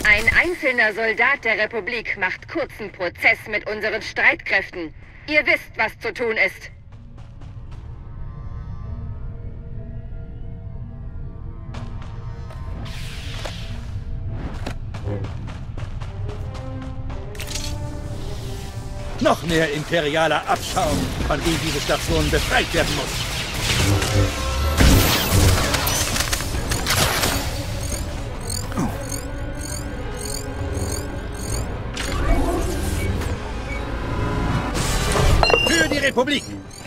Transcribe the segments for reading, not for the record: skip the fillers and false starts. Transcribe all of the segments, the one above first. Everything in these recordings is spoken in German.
Ein einzelner Soldat der Republik macht kurzen Prozess mit unseren Streitkräften. Ihr wisst, was zu tun ist. Noch mehr imperialer Abschaum, von dem diese Station befreit werden muss. Für die Republik!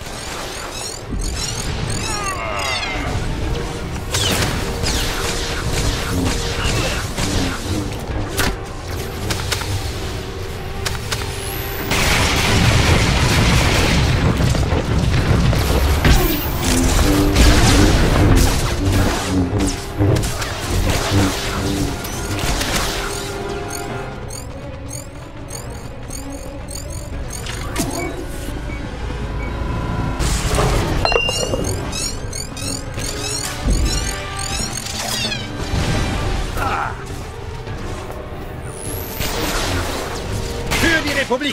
Für die Republik!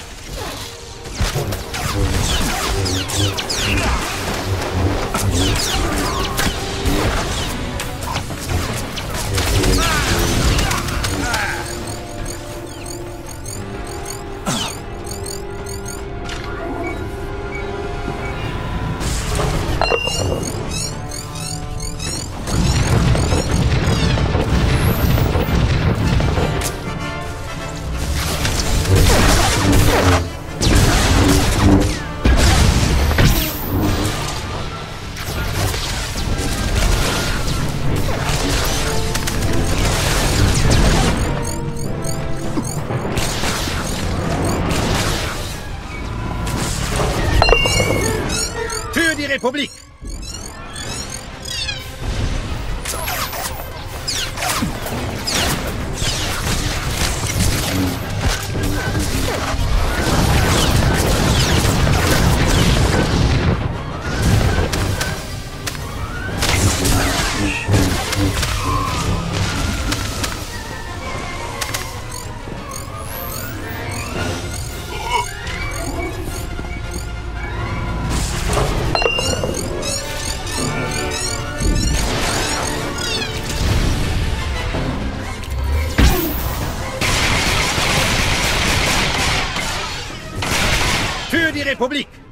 Für die Republik! Für die Republik!